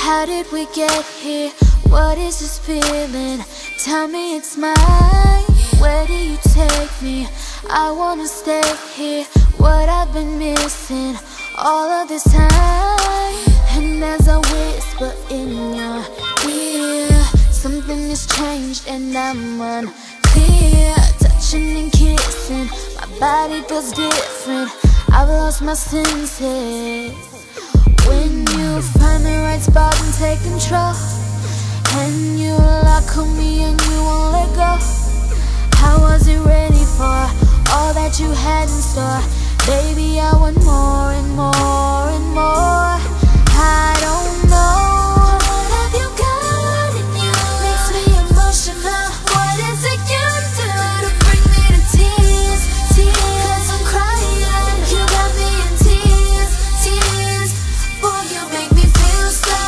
How did we get here? What is this feeling? Tell me it's mine. Where do you take me? I wanna stay here. What I've been missing all of this time. And as I whisper in your ear, something has changed and I'm unclear. Touching and kissing, my body feels different. I've lost my senses. When you find the right spot and take control, and you lock on me and you won't let go. I wasn't ready for all that you had in store. Baby, I want more and more and more. I don't know, what have you got in you? Makes me emotional. What is it you do to bring me to tears? Tears, 'cause I'm crying. You got me in tears, tears. Boy, you make me feel so.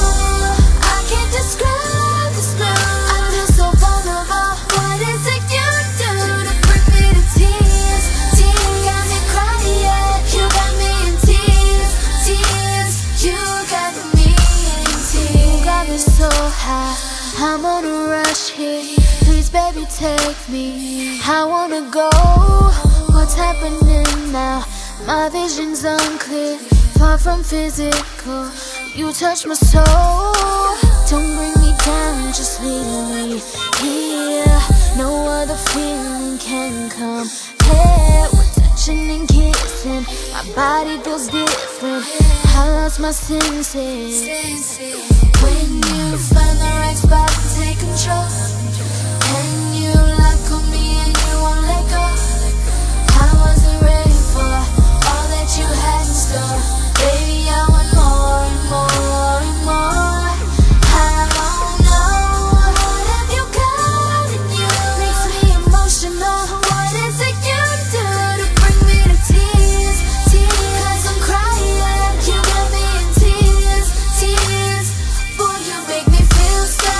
I can't describe this feeling. I feel so vulnerable. What is it you do to bring me to tears? Tears, got me crying. You got me in tears, tears. You got me in tears. You got me so high, I'm on a rush here. Please, baby, take me. I wanna go. What's happening now? My vision's unclear, far from physical. You touch my soul. Don't bring me down, just leave me here. No other feeling can compare. We're touching and kissing, my body feels different. I lost my senses. When you find the right spot and take control, and you lock on me and you won't let go. I wasn't ready for all that you had in store. Baby, I want more and more and more. I don't know, what have you got in you? Makes me emotional. What is it you do to bring me to tears? Tears, 'cause I'm crying. You got me in tears, tears. Boy, you make me feel so.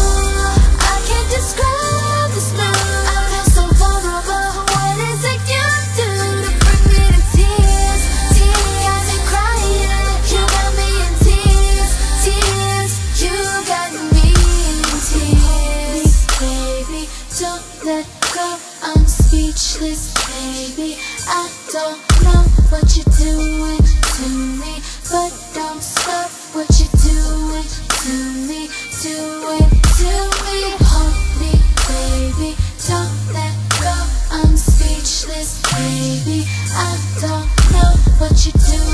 I can't describe this feeling. I feel so vulnerable. What is it you do to bring me to tears? Tears, got me crying. You got me in tears, tears. You got me in tears. Baby, don't let go. I'm speechless, baby. I don't know what you're doing to me, but don't stop what you're doing to me. Do it to me, hold me, baby. Don't let go. I'm speechless, baby. I don't know what you're doing.